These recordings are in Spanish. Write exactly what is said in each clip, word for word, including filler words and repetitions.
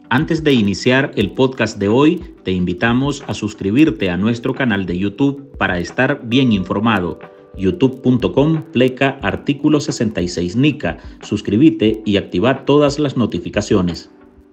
Antes de iniciar el podcast de hoy, te invitamos a suscribirte a nuestro canal de YouTube para estar bien informado. youtube punto com pleca artículo sesenta y seis Nica. Suscríbete y activa todas las notificaciones.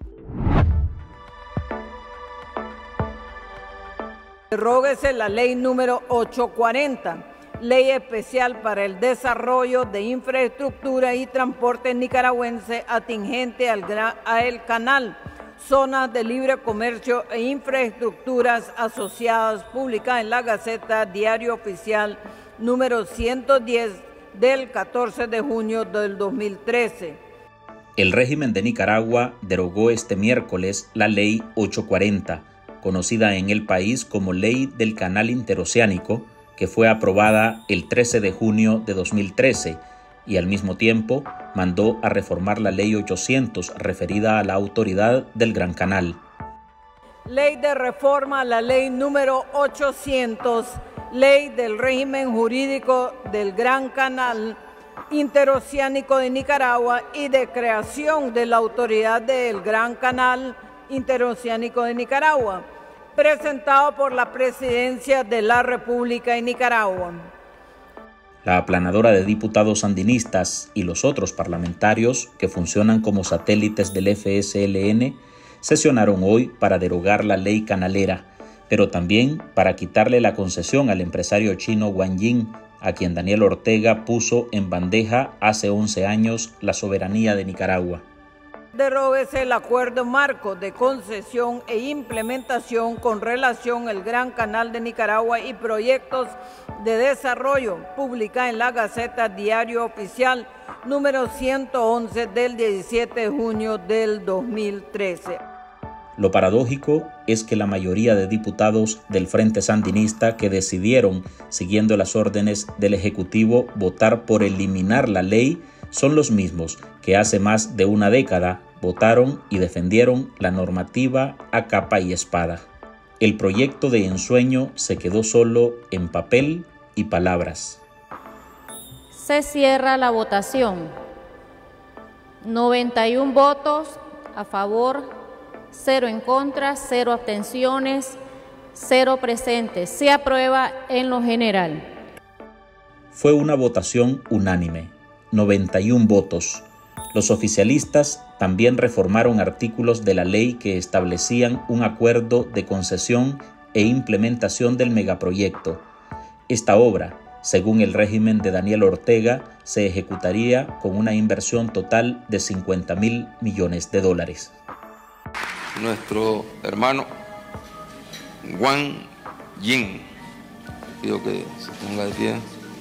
Deróguese la ley número ochocientos cuarenta, Ley Especial para el Desarrollo de Infraestructura y Transporte Nicaragüense atingente al, al canal, zonas de libre comercio e infraestructuras asociadas, publicada en la Gaceta Diario Oficial número ciento diez del catorce de junio del dos mil trece. El régimen de Nicaragua derogó este miércoles la Ley ochocientos cuarenta, conocida en el país como Ley del Canal Interoceánico, que fue aprobada el trece de junio de dos mil trece, y al mismo tiempo mandó a reformar la Ley ochocientos, referida a la Autoridad del Gran Canal. Ley de reforma a la Ley número ochocientos, Ley del Régimen Jurídico del Gran Canal Interoceánico de Nicaragua y de creación de la Autoridad del Gran Canal Interoceánico de Nicaragua, presentado por la Presidencia de la República de Nicaragua. La aplanadora de diputados sandinistas y los otros parlamentarios que funcionan como satélites del F S L N sesionaron hoy para derogar la ley canalera, pero también para quitarle la concesión al empresario chino Wang Jing, a quien Daniel Ortega puso en bandeja hace once años la soberanía de Nicaragua. Deróguese el acuerdo marco de concesión e implementación con relación al Gran Canal de Nicaragua y proyectos de desarrollo, publicada en la Gaceta Diario Oficial número ciento once del diecisiete de junio del dos mil trece. Lo paradójico es que la mayoría de diputados del Frente Sandinista que decidieron, siguiendo las órdenes del Ejecutivo, votar por eliminar la ley son los mismos que hace más de una década votaron y defendieron la normativa a capa y espada. El proyecto de ensueño se quedó solo en papel y palabras. Se cierra la votación. noventa y uno votos a favor, cero en contra, cero abstenciones, cero presentes. Se aprueba en lo general. Fue una votación unánime, noventa y uno votos. Los oficialistas también reformaron artículos de la ley que establecían un acuerdo de concesión e implementación del megaproyecto. Esta obra, según el régimen de Daniel Ortega, se ejecutaría con una inversión total de cincuenta mil millones de dólares. Nuestro hermano Wang Jing, pido que se ponga de pie.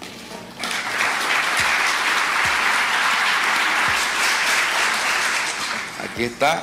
Aquí está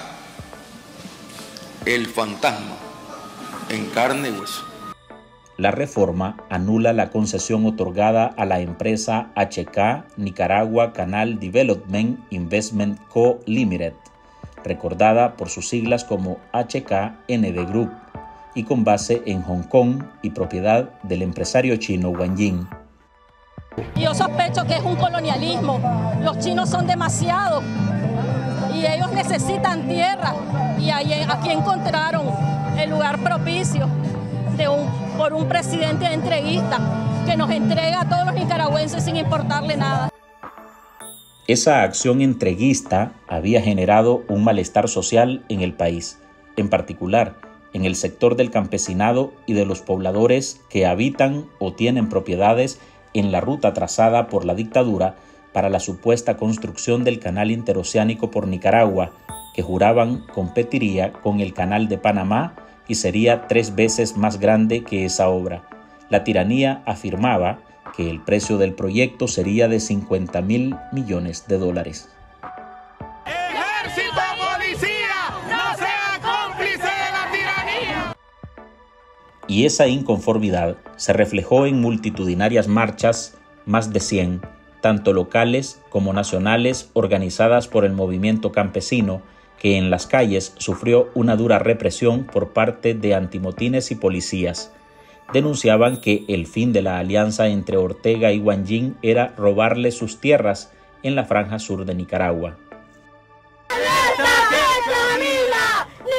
el fantasma en carne y hueso. La reforma anula la concesión otorgada a la empresa H K Nicaragua Canal Development Investment Co. Limited, recordada por sus siglas como H K N D Group, y con base en Hong Kong y propiedad del empresario chino Wang Jing. Yo sospecho que es un colonialismo. Los chinos son demasiados y ellos necesitan tierra, y ahí, aquí encontraron el lugar propicio de un, por un presidente entreguista que nos entrega a todos los nicaragüenses sin importarle nada. Esa acción entreguista había generado un malestar social en el país, en particular en el sector del campesinado y de los pobladores que habitan o tienen propiedades en la ruta trazada por la dictadura para la supuesta construcción del canal interoceánico por Nicaragua, que juraban competiría con el canal de Panamá y sería tres veces más grande que esa obra. La tiranía afirmaba que el precio del proyecto sería de cincuenta mil millones de dólares. ¡Ejército, policía, no sean cómplices de la tiranía! Y esa inconformidad se reflejó en multitudinarias marchas, más de cien, tanto locales como nacionales, organizadas por el movimiento campesino, que en las calles sufrió una dura represión por parte de antimotines y policías. Denunciaban que el fin de la alianza entre Ortega y Wang Jing era robarle sus tierras en la franja sur de Nicaragua. ¡Libertad de Camila!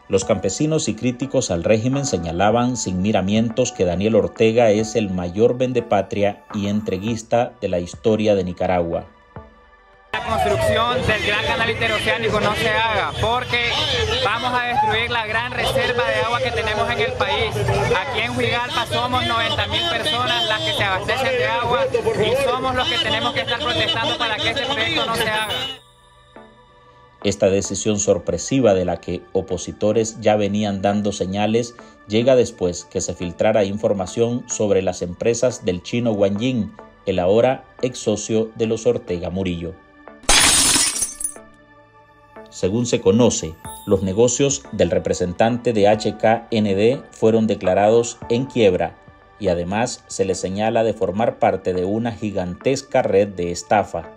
Los campesinos y críticos al régimen señalaban sin miramientos que Daniel Ortega es el mayor vendepatria y entreguista de la historia de Nicaragua. La construcción del gran canal interoceánico no se haga porque vamos a destruir la gran reserva de agua que tenemos en el país. Aquí en Huigalpa somos noventa mil personas las que se abastecen de agua y somos los que tenemos que estar protestando para que este proyecto no se haga. Esta decisión sorpresiva de la que opositores ya venían dando señales llega después que se filtrara información sobre las empresas del chino Wang Jing, el ahora ex socio de los Ortega Murillo. Según se conoce, los negocios del representante de H K N D fueron declarados en quiebra y además se le señala de formar parte de una gigantesca red de estafa.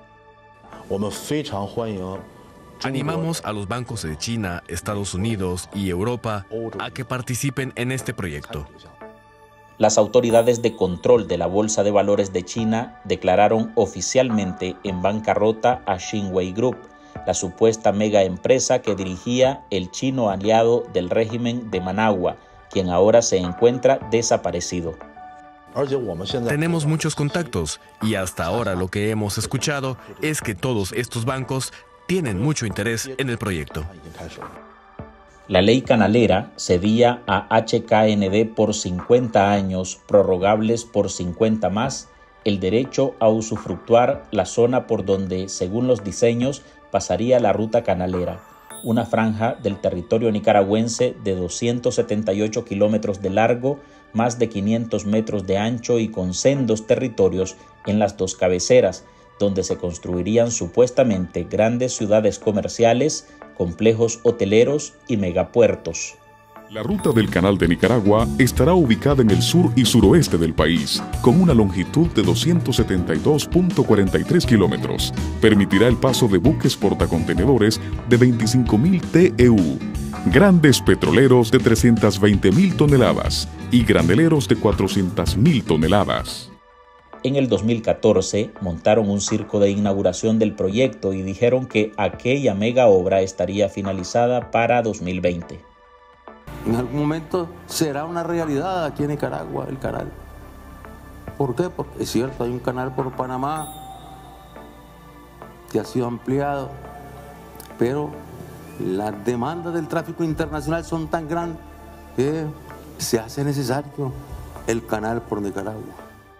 Animamos a los bancos de China, Estados Unidos y Europa a que participen en este proyecto. Las autoridades de control de la Bolsa de Valores de China declararon oficialmente en bancarrota a Xinwei Group, la supuesta mega empresa que dirigía el chino aliado del régimen de Managua, quien ahora se encuentra desaparecido. Tenemos muchos contactos y hasta ahora lo que hemos escuchado es que todos estos bancos tienen mucho interés en el proyecto. La ley canalera cedía a H K N D por cincuenta años, prorrogables por cincuenta más, el derecho a usufructuar la zona por donde, según los diseños, pasaría la ruta canalera, una franja del territorio nicaragüense de doscientos setenta y ocho kilómetros de largo, más de quinientos metros de ancho y con sendos territorios en las dos cabeceras, donde se construirían supuestamente grandes ciudades comerciales, complejos hoteleros y megapuertos. La ruta del Canal de Nicaragua estará ubicada en el sur y suroeste del país, con una longitud de doscientos setenta y dos punto cuarenta y tres kilómetros. Permitirá el paso de buques portacontenedores de veinticinco mil T E U, grandes petroleros de trescientas veinte mil toneladas y graneleros de cuatrocientas mil toneladas. En el dos mil catorce montaron un circo de inauguración del proyecto y dijeron que aquella mega obra estaría finalizada para dos mil veinte. En algún momento será una realidad aquí en Nicaragua el canal. ¿Por qué? Porque es cierto, hay un canal por Panamá que ha sido ampliado, pero las demandas del tráfico internacional son tan grandes que se hace necesario el canal por Nicaragua.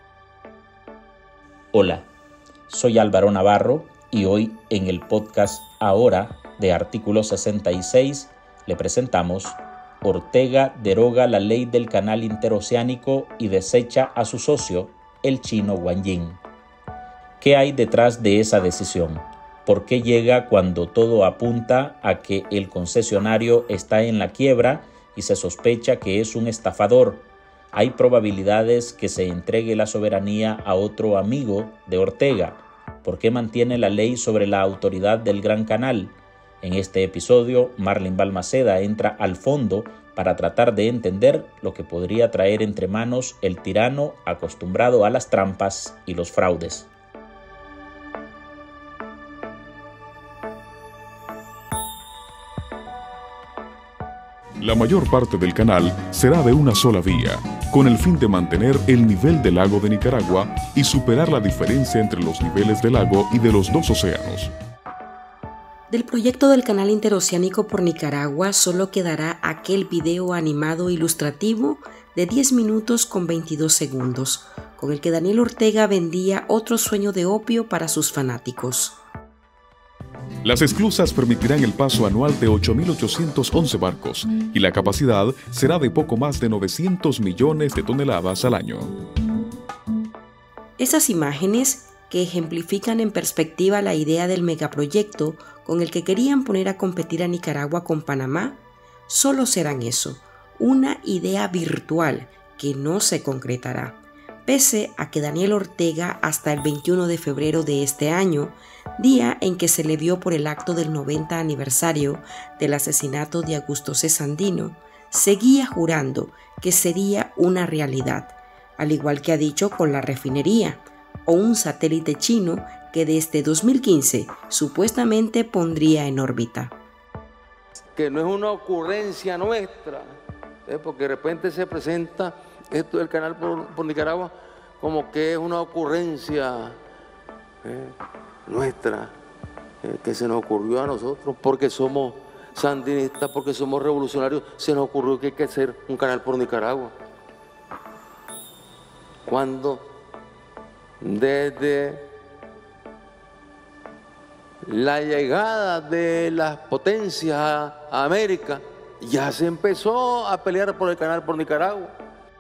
Hola, soy Álvaro Navarro y hoy en el podcast Ahora de Artículo sesenta y seis le presentamos Ortega deroga la ley del canal interoceánico y desecha a su socio, el chino Wang Jing. ¿Qué hay detrás de esa decisión? ¿Por qué llega cuando todo apunta a que el concesionario está en la quiebra y se sospecha que es un estafador? Hay probabilidades que se entregue la soberanía a otro amigo de Ortega. ¿Por qué mantiene la ley sobre la autoridad del Gran Canal? En este episodio, Marlene Balmaceda entra al fondo para tratar de entender lo que podría traer entre manos el tirano acostumbrado a las trampas y los fraudes. La mayor parte del canal será de una sola vía, con el fin de mantener el nivel del lago de Nicaragua y superar la diferencia entre los niveles del lago y de los dos océanos. Del proyecto del canal interoceánico por Nicaragua solo quedará aquel video animado ilustrativo de diez minutos con veintidós segundos, con el que Daniel Ortega vendía otro sueño de opio para sus fanáticos. Las esclusas permitirán el paso anual de ocho mil ochocientos once barcos y la capacidad será de poco más de novecientos millones de toneladas al año. Esas imágenes, que ejemplifican en perspectiva la idea del megaproyecto con el que querían poner a competir a Nicaragua con Panamá, solo serán eso, una idea virtual que no se concretará, pese a que Daniel Ortega hasta el veintiuno de febrero de este año, día en que se le vio por el acto del noventa aniversario del asesinato de Augusto C. Sandino, seguía jurando que sería una realidad, al igual que ha dicho con la refinería, o un satélite chino que desde dos mil quince supuestamente pondría en órbita. Que no es una ocurrencia nuestra, ¿eh? Porque de repente se presenta esto del canal por, por Nicaragua como que es una ocurrencia ¿eh? nuestra, ¿eh? que se nos ocurrió a nosotros porque somos sandinistas, porque somos revolucionarios, se nos ocurrió que hay que hacer un canal por Nicaragua. Cuando desde la llegada de las potencias a América ya se empezó a pelear por el canal por Nicaragua.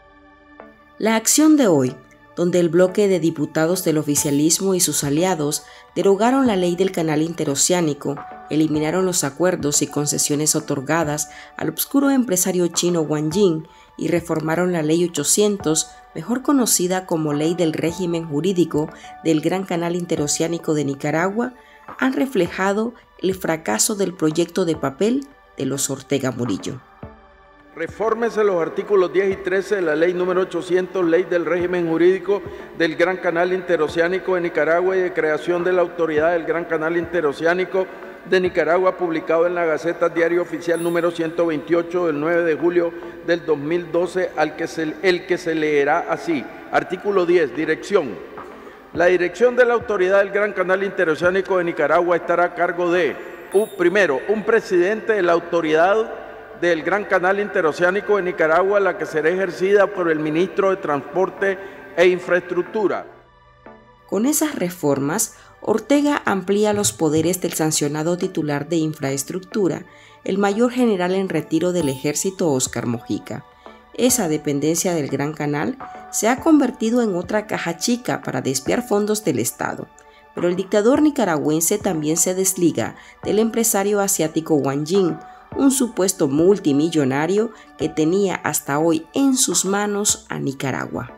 La acción de hoy, donde el bloque de diputados del oficialismo y sus aliados derogaron la ley del canal interoceánico, eliminaron los acuerdos y concesiones otorgadas al obscuro empresario chino Wang Jing y reformaron la ley ochocientos, mejor conocida como Ley del Régimen Jurídico del Gran Canal Interoceánico de Nicaragua, han reflejado el fracaso del proyecto de papel de los Ortega Murillo. Refórmese los artículos diez y trece de la ley número ochocientos, Ley del Régimen Jurídico del Gran Canal Interoceánico de Nicaragua y de creación de la Autoridad del Gran Canal Interoceánico de Nicaragua, publicado en la Gaceta Diario Oficial número ciento veintiocho del nueve de julio del dos mil doce, al que se, el que se leerá así. Artículo diez, dirección. La dirección de la Autoridad del Gran Canal Interoceánico de Nicaragua estará a cargo de, uh, primero, un presidente de la Autoridad del Gran Canal Interoceánico de Nicaragua, la que será ejercida por el Ministro de Transporte e Infraestructura. Con esas reformas, Ortega amplía los poderes del sancionado titular de Infraestructura, el mayor general en retiro del Ejército Óscar Mojica. Esa dependencia del Gran Canal se ha convertido en otra caja chica para desviar fondos del Estado, pero el dictador nicaragüense también se desliga del empresario asiático Wang Jing, un supuesto multimillonario que tenía hasta hoy en sus manos a Nicaragua.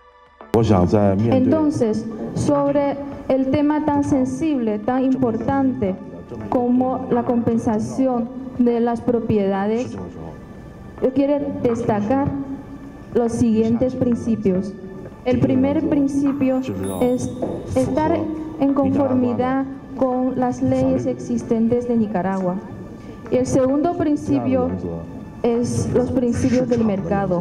Entonces, sobre el tema tan sensible, tan importante como la compensación de las propiedades, yo quiero destacar los siguientes principios. El primer principio es estar en conformidad con las leyes existentes de Nicaragua. Y el segundo principio es los principios del mercado.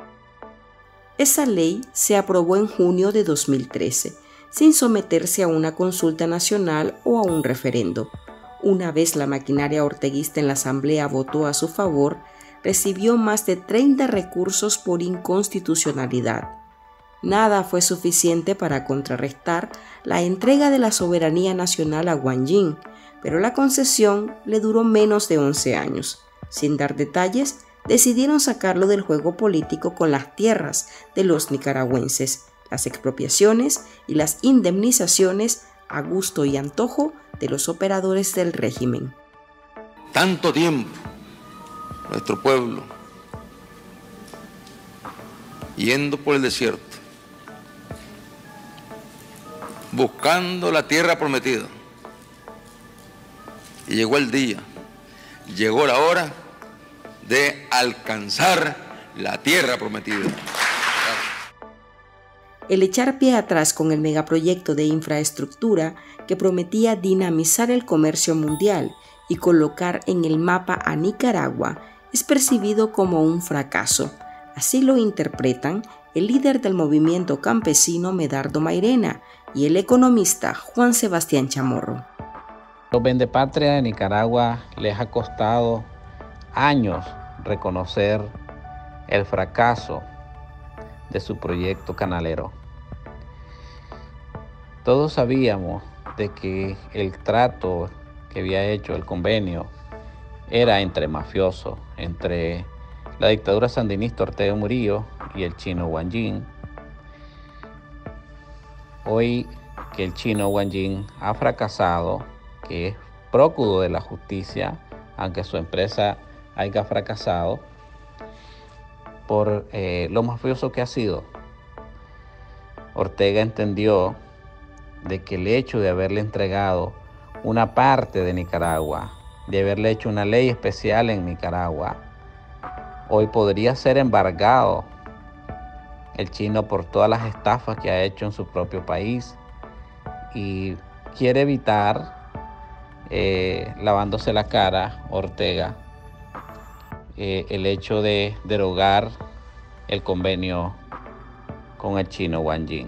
Esa ley se aprobó en junio de dos mil trece, sin someterse a una consulta nacional o a un referendo. Una vez la maquinaria orteguista en la Asamblea votó a su favor, recibió más de treinta recursos por inconstitucionalidad. Nada fue suficiente para contrarrestar la entrega de la soberanía nacional a Wang Jing, pero la concesión le duró menos de once años. Sin dar detalles, decidieron sacarlo del juego político con las tierras de los nicaragüenses, las expropiaciones y las indemnizaciones a gusto y antojo de los operadores del régimen. Tanto tiempo nuestro pueblo yendo por el desierto, buscando la tierra prometida. Y llegó el día, llegó la hora de alcanzar la tierra prometida. El echar pie atrás con el megaproyecto de infraestructura que prometía dinamizar el comercio mundial y colocar en el mapa a Nicaragua es percibido como un fracaso. Así lo interpretan el líder del movimiento campesino Medardo Mairena y el economista Juan Sebastián Chamorro. Los vendepatria de Nicaragua les ha costado años reconocer el fracaso de su proyecto canalero. Todos sabíamos de que el trato que había hecho el convenio era entre mafiosos, entre la dictadura sandinista Ortega Murillo y el chino Wang Jing. Hoy que el chino Wang Jing ha fracasado, que es prófugo de la justicia, aunque su empresa haya fracasado, por eh, lo mafioso que ha sido, Ortega entendió de que el hecho de haberle entregado una parte de Nicaragua, de haberle hecho una ley especial en Nicaragua, hoy podría ser embargado el chino por todas las estafas que ha hecho en su propio país y quiere evitar eh, lavándose la cara, Ortega, eh, el hecho de derogar el convenio con el chino Wang Jing.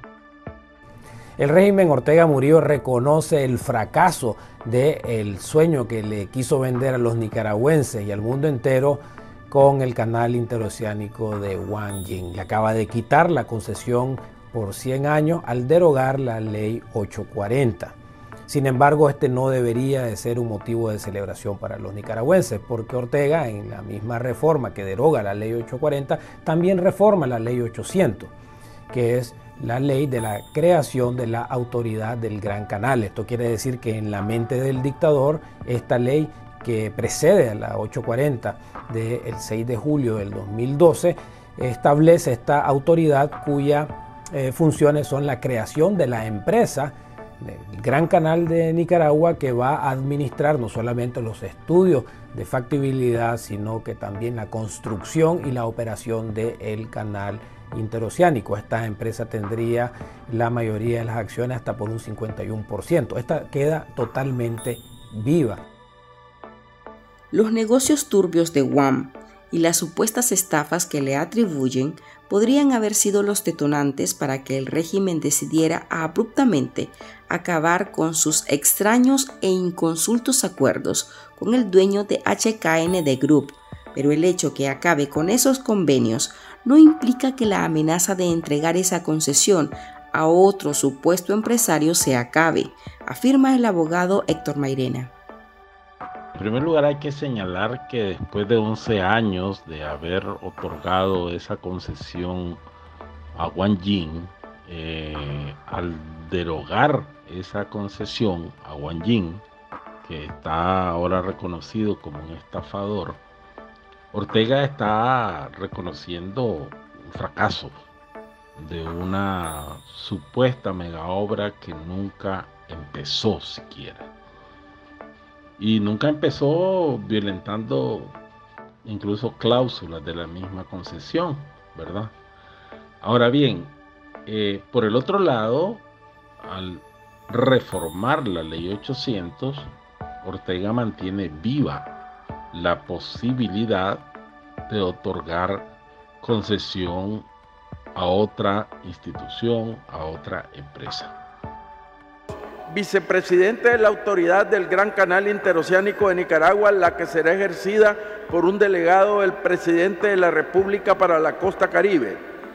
El régimen Ortega Murillo reconoce el fracaso del sueño que le quiso vender a los nicaragüenses y al mundo entero con el canal interoceánico de Wang Jing. Le acaba de quitar la concesión por cien años al derogar la ley ochocientos cuarenta. Sin embargo, este no debería de ser un motivo de celebración para los nicaragüenses, porque Ortega, en la misma reforma que deroga la ley ochocientos cuarenta, también reforma la ley ochocientos, que es la ley de la creación de la autoridad del Gran Canal. Esto quiere decir que en la mente del dictador, esta ley que precede a la ochocientos cuarenta del seis de julio del dos mil doce, establece esta autoridad cuyas eh, funciones son la creación de la empresa del Gran Canal de Nicaragua, que va a administrar no solamente los estudios de factibilidad, sino que también la construcción y la operación del canal interoceánico. Esta empresa tendría la mayoría de las acciones hasta por un cincuenta y uno por ciento. Esta queda totalmente viva. Los negocios turbios de Wang y las supuestas estafas que le atribuyen podrían haber sido los detonantes para que el régimen decidiera abruptamente acabar con sus extraños e inconsultos acuerdos con el dueño de H K N D Group, pero el hecho que acabe con esos convenios no implica que la amenaza de entregar esa concesión a otro supuesto empresario se acabe, afirma el abogado Héctor Mairena. En primer lugar, hay que señalar que después de once años de haber otorgado esa concesión a Wang Jing, eh, al derogar esa concesión a Wang Jing, que está ahora reconocido como un estafador, Ortega está reconociendo un fracaso de una supuesta mega obra que nunca empezó siquiera. Y nunca empezó violentando incluso cláusulas de la misma concesión, ¿verdad? Ahora bien, eh, por el otro lado, al reformar la ley ochocientos, Ortega mantiene viva la posibilidad de otorgar concesión a otra institución, a otra empresa. Vicepresidente de la Autoridad del Gran Canal Interoceánico de Nicaragua, la que será ejercida por un delegado del presidente de la República para la costa caribe.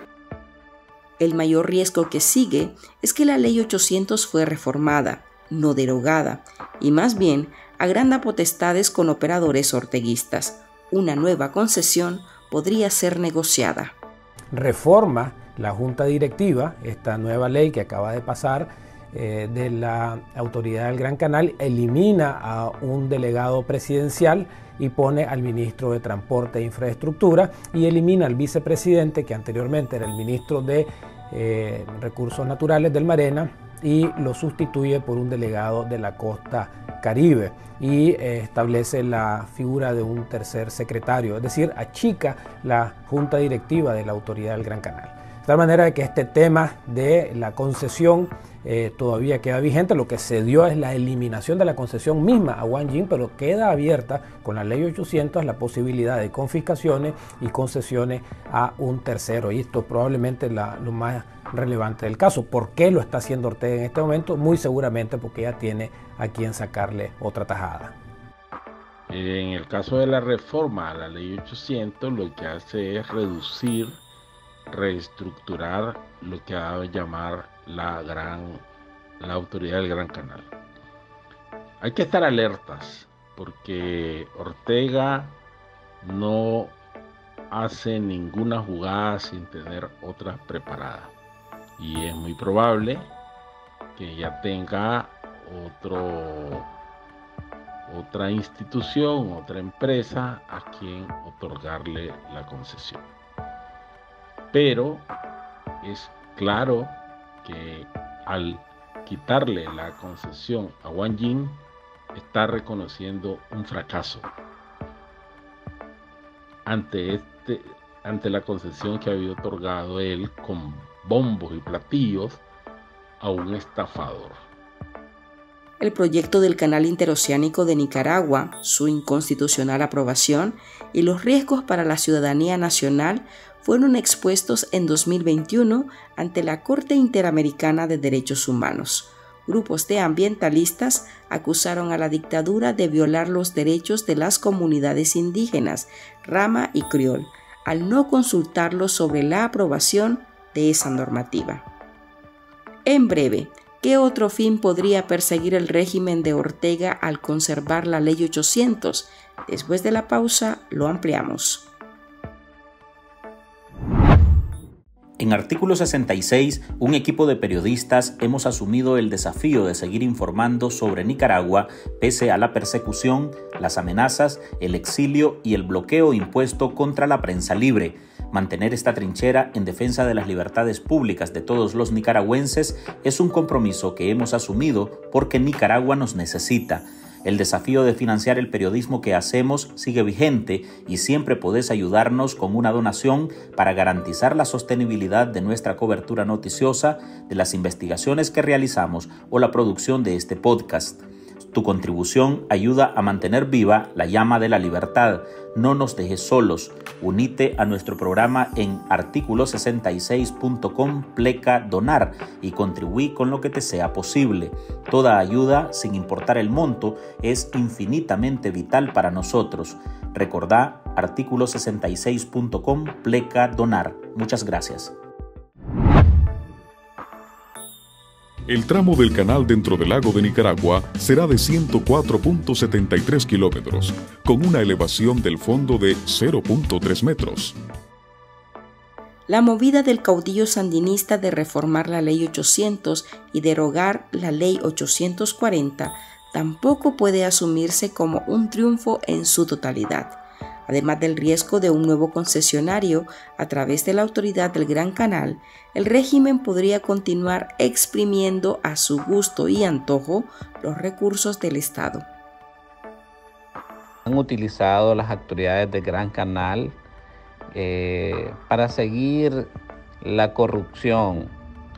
El mayor riesgo que sigue es que la ley ochocientos fue reformada, no derogada, y más bien agranda potestades con operadores orteguistas. Una nueva concesión podría ser negociada. Reforma la Junta Directiva, esta nueva ley que acaba de pasar, Eh, de la Autoridad del Gran Canal, elimina a un delegado presidencial y pone al ministro de Transporte e Infraestructura, y elimina al vicepresidente, que anteriormente era el ministro de eh, Recursos Naturales del Marena, y lo sustituye por un delegado de la costa caribe, y eh, establece la figura de un tercer secretario, es decir, achica la Junta Directiva de la Autoridad del Gran Canal. De tal manera que este tema de la concesión eh, todavía queda vigente. Lo que se dio es la eliminación de la concesión misma a Wang Jing, pero queda abierta con la ley ochocientos la posibilidad de confiscaciones y concesiones a un tercero. Y esto probablemente es la, lo más relevante del caso. ¿Por qué lo está haciendo Ortega en este momento? Muy seguramente porque ya tiene a quien sacarle otra tajada. En el caso de la reforma a la ley ochocientos, lo que hace es reducir, reestructurar lo que ha dado a llamar la gran la autoridad del Gran Canal. Hay que estar alertas porque Ortega no hace ninguna jugada sin tener otra preparada, y es muy probable que ya tenga otro otra institución, otra empresa a quien otorgarle la concesión. Pero es claro que al quitarle la concesión a Wang Jing está reconociendo un fracaso ante, este, ante la concesión que había otorgado él con bombos y platillos a un estafador. el proyecto del Canal Interoceánico de Nicaragua, su inconstitucional aprobación y los riesgos para la ciudadanía nacional fueron expuestos en dos mil veintiuno ante la Corte Interamericana de Derechos Humanos. Grupos de ambientalistas acusaron a la dictadura de violar los derechos de las comunidades indígenas, Rama y Criol, al no consultarlos sobre la aprobación de esa normativa. En breve, ¿qué otro fin podría perseguir el régimen de Ortega al conservar la Ley ochocientos? Después de la pausa, lo ampliamos. En Artículo sesenta y seis, un equipo de periodistas hemos asumido el desafío de seguir informando sobre Nicaragua pese a la persecución, las amenazas, el exilio y el bloqueo impuesto contra la prensa libre. Mantener esta trinchera en defensa de las libertades públicas de todos los nicaragüenses es un compromiso que hemos asumido porque Nicaragua nos necesita. El desafío de financiar el periodismo que hacemos sigue vigente y siempre podés ayudarnos con una donación para garantizar la sostenibilidad de nuestra cobertura noticiosa, de las investigaciones que realizamos o la producción de este podcast. Tu contribución ayuda a mantener viva la llama de la libertad. No nos dejes solos. Unite a nuestro programa en artículo sesenta y seis punto com pleca donar y contribuí con lo que te sea posible. Toda ayuda, sin importar el monto, es infinitamente vital para nosotros. Recordá artículo sesenta y seis punto com pleca donar. Muchas gracias. El tramo del canal dentro del lago de Nicaragua será de ciento cuatro punto setenta y tres kilómetros, con una elevación del fondo de cero punto tres metros. La movida del caudillo sandinista de reformar la Ley ochocientos y derogar la Ley ochocientos cuarenta tampoco puede asumirse como un triunfo en su totalidad. Además del riesgo de un nuevo concesionario a través de la autoridad del Gran Canal, el régimen podría continuar exprimiendo a su gusto y antojo los recursos del Estado. Han utilizado las autoridades del Gran Canal eh, para seguir la corrupción,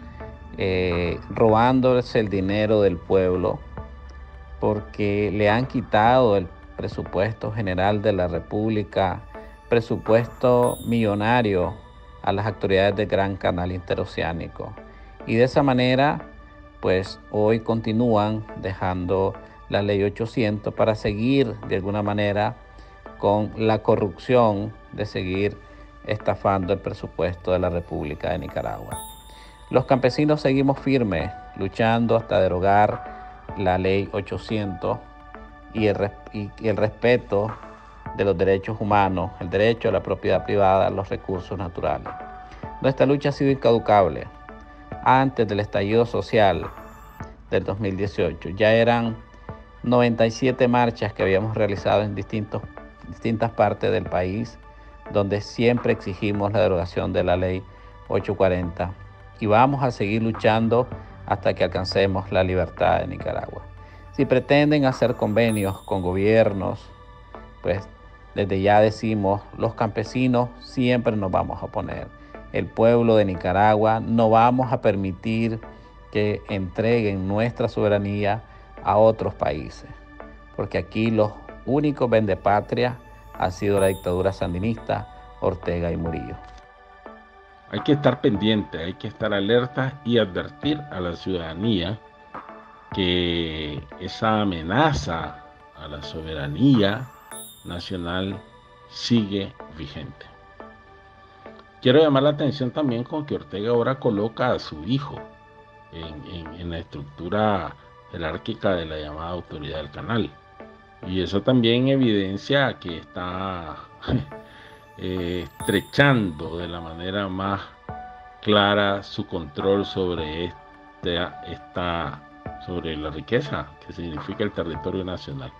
eh, robándose el dinero del pueblo, porque le han quitado el presupuesto general de la República, presupuesto millonario a las autoridades del Gran Canal Interoceánico. Y de esa manera, pues hoy continúan dejando la Ley ochocientos para seguir de alguna manera con la corrupción de seguir estafando el presupuesto de la República de Nicaragua. Los campesinos seguimos firmes, luchando hasta derogar la Ley ochocientos y el, y el respeto de los derechos humanos, el derecho a la propiedad privada, a los recursos naturales. Nuestra lucha ha sido incaducable. Antes del estallido social del dos mil dieciocho, ya eran noventa y siete marchas que habíamos realizado en distintos, distintas partes del país, donde siempre exigimos la derogación de la Ley ochocientos cuarenta, y vamos a seguir luchando hasta que alcancemos la libertad de Nicaragua. Si pretenden hacer convenios con gobiernos, pues desde ya decimos, los campesinos siempre nos vamos a oponer. El pueblo de Nicaragua no vamos a permitir que entreguen nuestra soberanía a otros países, porque aquí los únicos vendepatrias ha sido la dictadura sandinista, Ortega y Murillo. Hay que estar pendiente, hay que estar alerta y advertir a la ciudadanía que esa amenaza a la soberanía nacional sigue vigente. Quiero llamar la atención también con que Ortega ahora coloca a su hijo en, en, en la estructura jerárquica de la llamada autoridad del canal, y eso también evidencia que está eh, estrechando de la manera más clara su control sobre este, esta sobre la riqueza que significa el territorio nacional.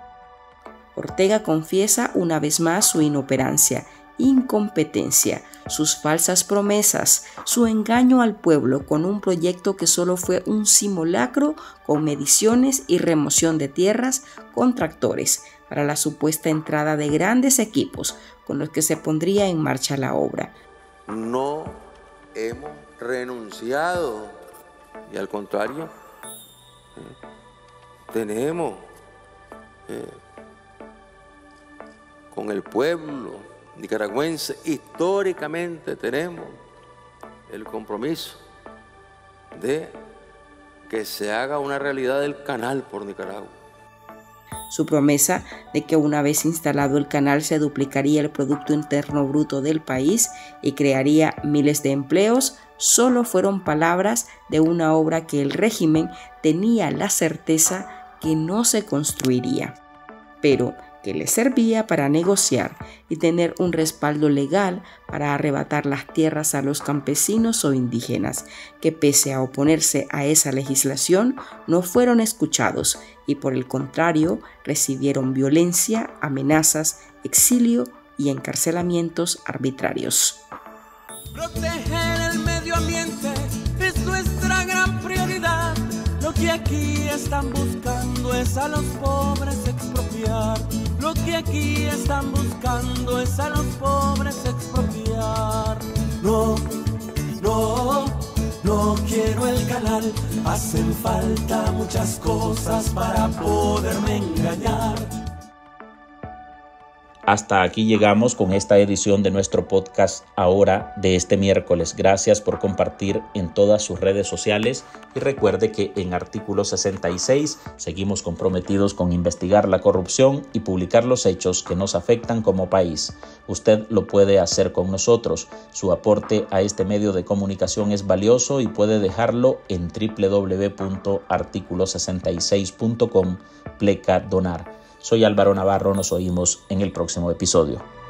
Ortega confiesa una vez más su inoperancia, incompetencia, sus falsas promesas, su engaño al pueblo con un proyecto que solo fue un simulacro con mediciones y remoción de tierras con tractores para la supuesta entrada de grandes equipos con los que se pondría en marcha la obra. No hemos renunciado y al contrario, tenemos eh, con el pueblo nicaragüense, históricamente tenemos el compromiso de que se haga una realidad el canal por Nicaragua. Su promesa de que una vez instalado el canal se duplicaría el Producto Interno Bruto del país y crearía miles de empleos solo fueron palabras de una obra que el régimen tenía la certeza que no se construiría, pero que le servía para negociar y tener un respaldo legal para arrebatar las tierras a los campesinos o indígenas, que pese a oponerse a esa legislación no fueron escuchados y por el contrario recibieron violencia, amenazas, exilio y encarcelamientos arbitrarios. Proteger el medio ambiente es nuestra gran prioridad. Lo que aquí están buscando es a los pobres expropiar. Lo que aquí están buscando es a los pobres expropiar. No, no, no quiero el canal. Hacen falta muchas cosas para poderme engañar. Hasta aquí llegamos con esta edición de nuestro podcast ahora de este miércoles. Gracias por compartir en todas sus redes sociales y recuerde que en Artículo sesenta y seis seguimos comprometidos con investigar la corrupción y publicar los hechos que nos afectan como país. Usted lo puede hacer con nosotros. Su aporte a este medio de comunicación es valioso y puede dejarlo en doble u doble u doble u punto artículo sesenta y seis punto com pleca donar. Soy Álvaro Navarro, nos oímos en el próximo episodio.